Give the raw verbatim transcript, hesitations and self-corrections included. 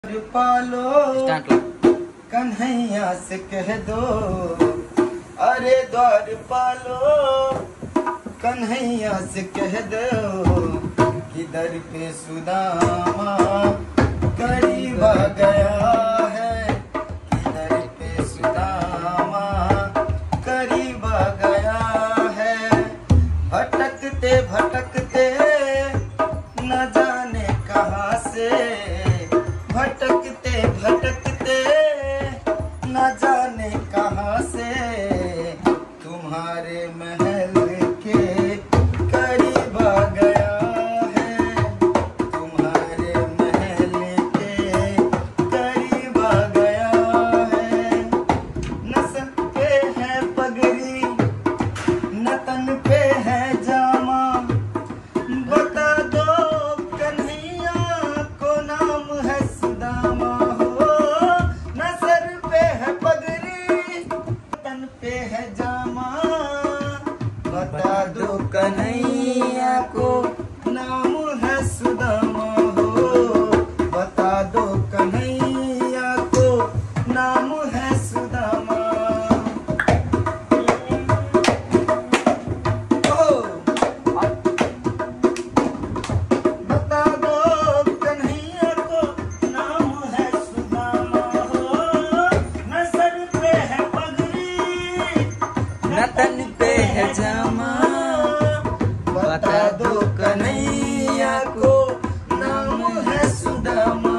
पालो कन्हैया से कह दो, अरे द्वार पालो कन्हैया से कह दो कि दर पे सुदामा करीब आ गया है, कि दर पे सुदामा करीब आ गया है। भटकते भटकते न जाने कहाँ से, भटकते भटकते न जाने कहाँ से तुम्हारे महल के करीब आ गया है, तुम्हारे महल के करीब आ गया है। न सर पे है पगड़ी न तन पे है जामा, बता दो कन्हैया को नाम है सुदामा हो। न सर पे है पगड़ी तन पे है जामा, बता दो कन्हैया को नाम है सुदामा हो, बता दो कन्हैया को नाम है सुदामा। बता दो कन्हैया को नाम है सुदामा हो। न सर पे है पगड़ी न तन पे है जामा, बता दो कन्हैया को नाम है सुदामा।